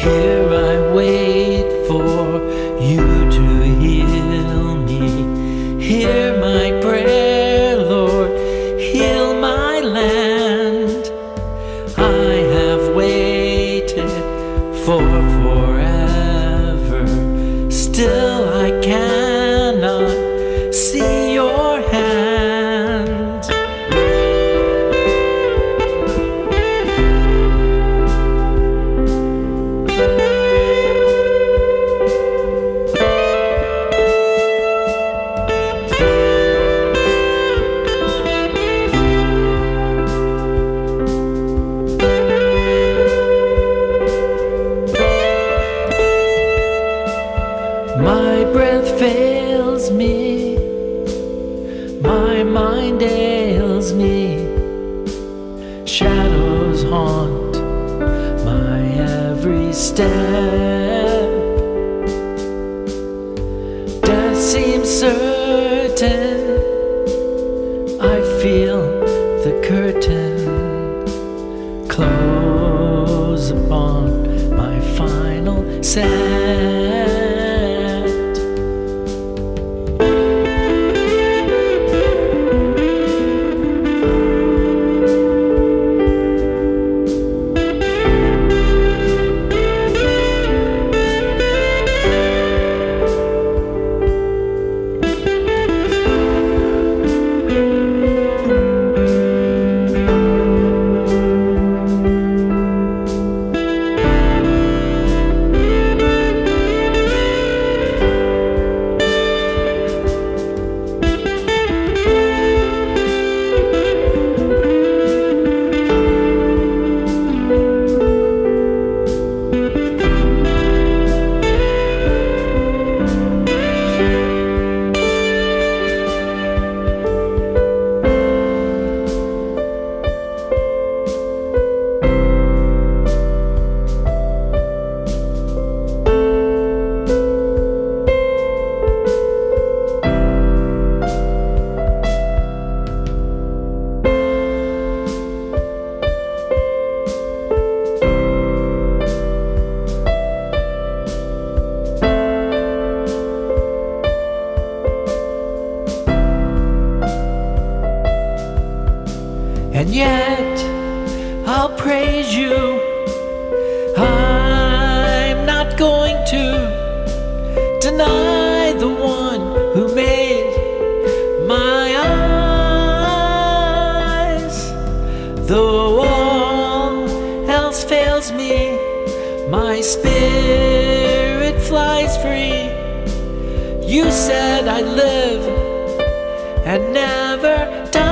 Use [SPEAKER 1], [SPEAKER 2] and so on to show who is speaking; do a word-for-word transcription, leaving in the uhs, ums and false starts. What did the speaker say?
[SPEAKER 1] Here I wait for you to heal me. Hear my prayer, Lord, heal my land. I have waited for forever, still I cannot see your hand. My breath fails me, my mind ails me, shadows haunt my every step. Death seems certain, I feel the curtain close upon my final set. And yet I'll praise you. I'm not going to deny the one who made my eyes. Though all else fails me, my spirit flies free. You said I'd live and never die.